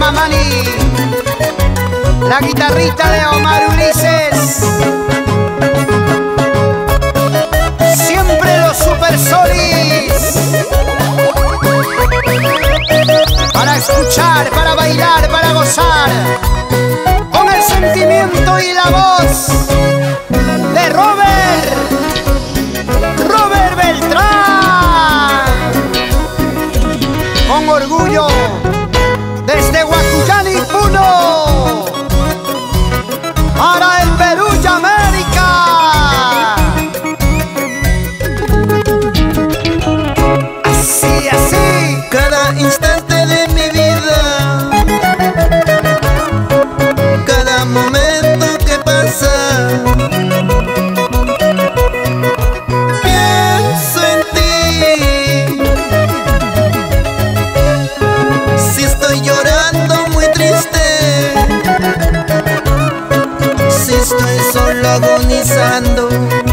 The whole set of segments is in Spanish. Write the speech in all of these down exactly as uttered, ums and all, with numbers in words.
Mamani, la guitarrita de Omar Ulises, siempre los Super Solis, para escuchar, para bailar, para gozar, con el sentimiento y la voz de Robert, Robert Beltrán, con orgullo, desde Guacuyani, Puno, para el Perú y América. Así, así. Cada instante de mi vida, cada momento que pasa, pienso en ti. Si estoy llorando muy triste, si estoy solo agonizando,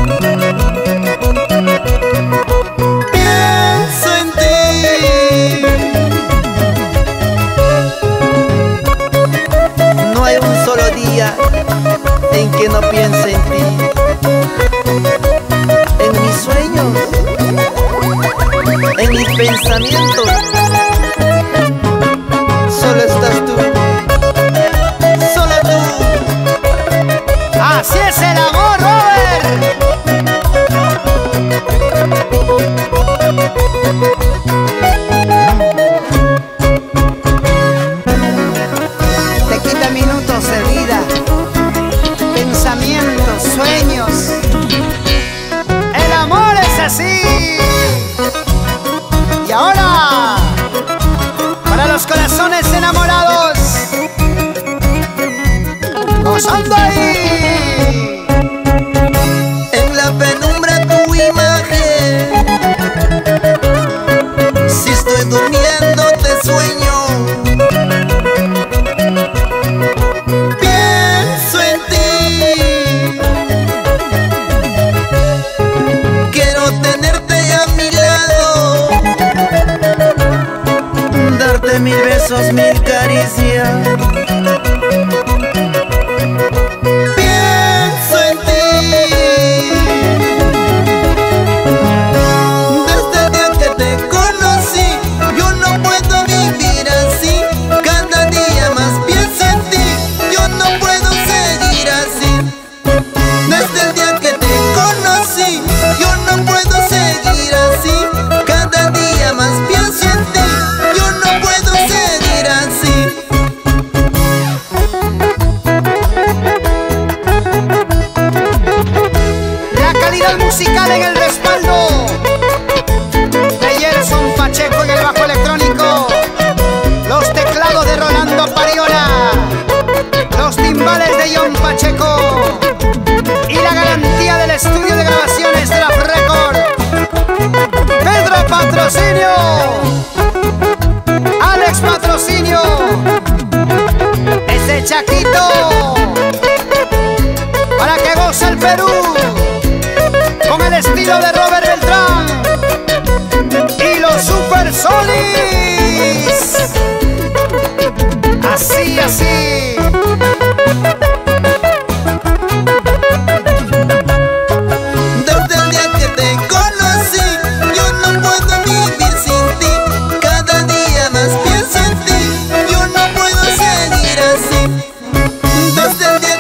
pienso en ti. No hay un solo día en que no piense en ti. En mis sueños, en mis pensamientos, solo estás tú, solo tú. Así es el amor, Robert. Te quita minutos de vida, pensamientos, sueños. El amor es así. Y ahora, para los corazones enamorados, gozando ahí. En la penumbra tu imagen, si estoy durmiendo te sueño, pienso en ti. Quiero tenerte a mi lado, darte mil besos, mil caricias. Pienso en ti. Desde el día que te conocí, yo no puedo vivir así. Cada día más pienso en ti, yo no puedo seguir así. Desde el día que te conocí, yo no puedo seguir así. Cada día más pienso en ti, yo no puedo seguir así. La calidad musical en el respaldo de Gerson Pacheco en el bajo electrónico, los teclados de Rolando Pariola, los timbales de John Pacheco y la garantía del estudio de grabaciones de la Record, Pedro Patrocinio, Alex Patrocinio, ese Chaquito, para que goce el Perú, con el estilo de Robert Beltrán y los Super Solis. Así, así. Desde el día que te conocí, yo no puedo vivir sin ti. Cada día más pienso en ti, yo no puedo seguir así. Desde el día